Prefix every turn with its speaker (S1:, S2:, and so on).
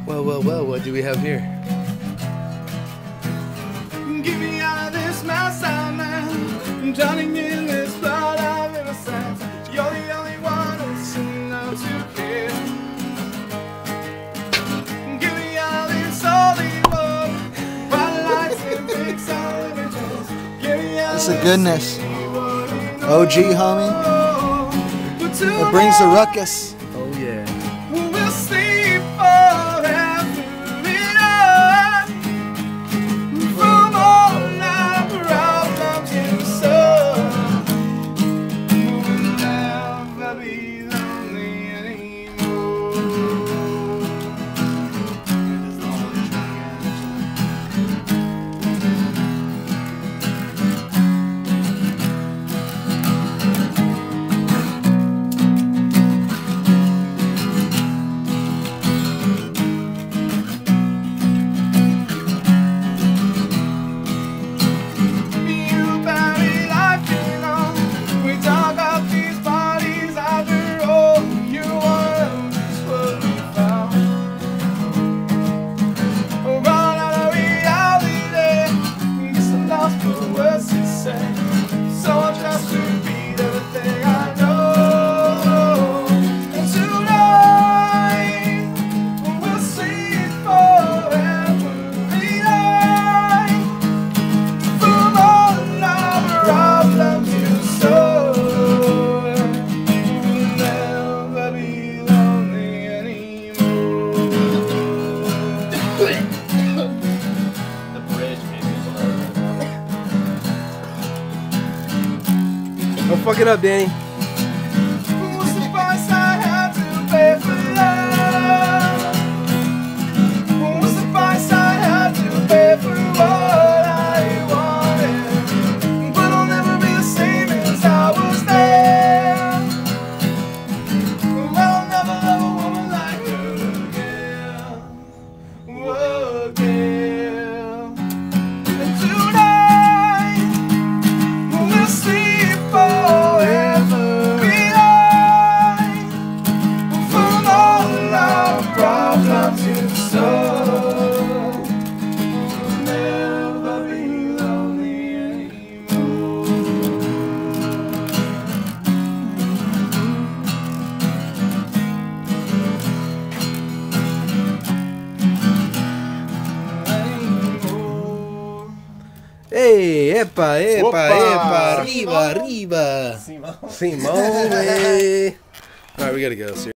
S1: Well, what do we have here?
S2: Get me out of this mess I'm in. I'm drowning in this flood of innocence. You're the only one who's enough to care. Get me out of this holy world. Bright lights and big sound images. Get me out of
S3: It's a goodness. OG, homie. It brings the ruckus.
S1: Oh yeah.
S2: We'll sleep forever enough from all our problems in the sun. We'll never be lonely anymore. It is lonely
S1: Don't fuck it up, Danny.
S2: who's the price I had to pay for love? Who's the price I had to pay for what I wanted? But I'll never be the same as I was there. I'll never love a woman like her again. Again. And tonight we'll sleep forever behind from all our problems in store. We'll never be lonely anymore.
S1: Hey, epa,
S2: Opa.
S1: arriba. Simón, güey. All right, we gotta go.